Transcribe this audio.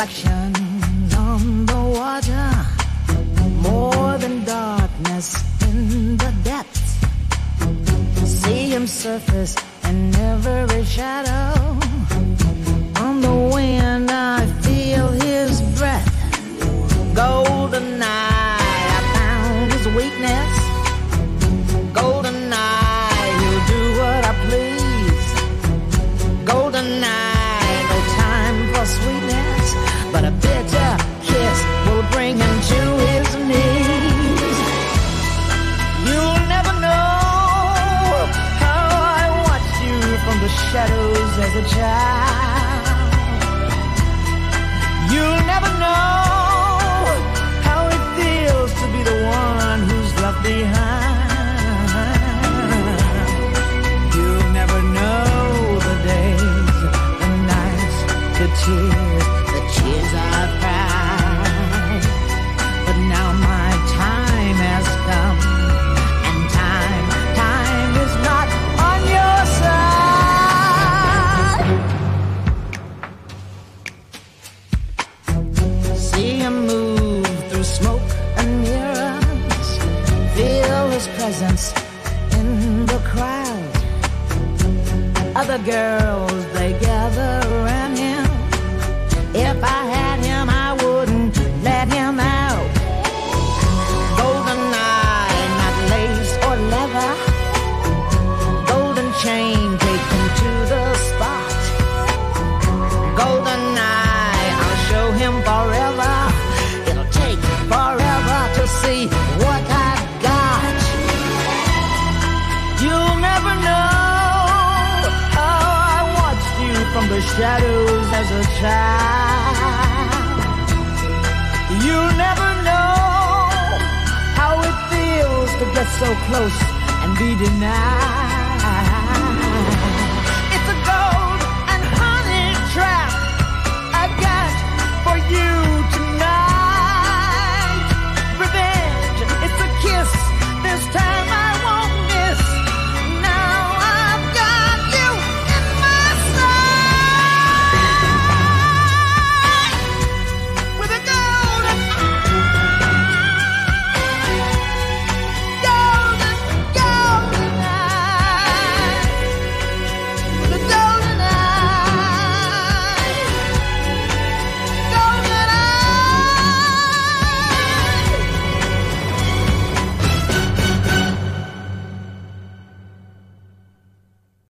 reflections on the water, more than darkness in the depths. See him surface in every shadow. On the wind I feel his breath. Golden eye, I found his weakness. Golden eye, he'll do what I please. Golden eye, no time for sweetness, but a bitter kiss will bring him to his knees. You'll never know how I watched you from the shadows as a child. You'll never know how it feels to be the one who's left behind. You'll never know the days, the nights, the tears I've cried. But now my time has come, and time is not on your side. See him move through smoke and mirrors, feel his presence in the crowd. Other girls, they gather around him. If I had him, I wouldn't let him out. Golden eye, not lace or leather. Golden chain, take him to the spot. Golden eye, I'll show him forever. It'll take forever to see what I've got. You'll never know how I watched you from the shadows as a child. You'll never know how it feels to get so close and be denied.